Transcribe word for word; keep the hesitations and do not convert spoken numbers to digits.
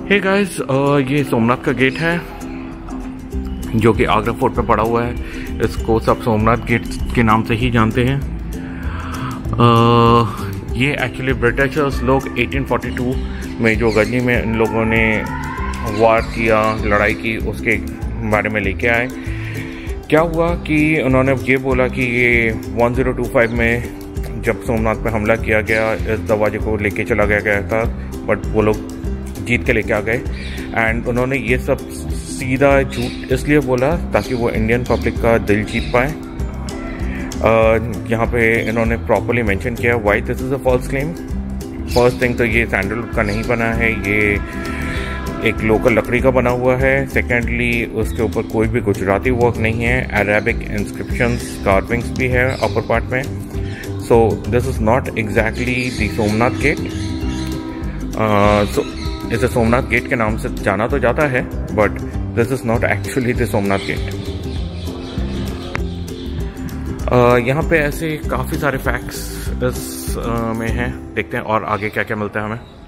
Hey guys, ये सोमनाथ का gate है जो कि आगरा फोर्ट पे पड़ा हुआ है। इसको सब सोमनाथ गेट के नाम से ही जानते हैं। uh, ये एक्चुअली ब्रिटिशर्स लोग अठारह सौ बयालीस में जो गजनी में इन लोगों ने वार किया, लड़ाई की, उसके बारे में लेके आए। क्या हुआ कि उन्होंने ये बोला कि ये दस सौ पच्चीस में जब सोमनाथ पे हमला किया गया, इस दरवाजे को लेके चला गया गया था, बट वो लोग जीत के लेके आ गए। एंड उन्होंने ये सब सीधा झूठ इसलिए बोला ताकि वो इंडियन पब्लिक का दिल जीत पाए। uh, यहाँ पे इन्होंने प्रॉपरली मेंशन किया why this is a false claim. First thing तो ये सैंडलवुड का नहीं बना है, ये एक लोकल लकड़ी का बना हुआ है। सेकेंडली उसके ऊपर कोई भी गुजराती वर्क नहीं है, अरेबिक इंस्क्रिप्शंस, कार्विंग्स भी है अपर पार्ट में। So this is not exactly the Somnath gate. So इसे सोमनाथ गेट के नाम से जाना तो जाता है, but this is not actually the Somnath gate. यहाँ पे ऐसे काफ़ी सारे फैक्ट्स इस uh, में हैं। देखते हैं और आगे क्या क्या मिलता है हमें।